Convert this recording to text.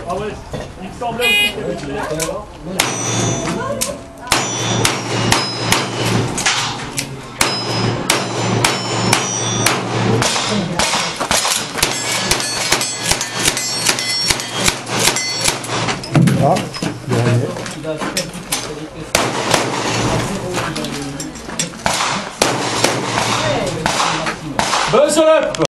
Ah ouais, il me semblait aussi qu'il y avait Ah, dernier. Buzz up!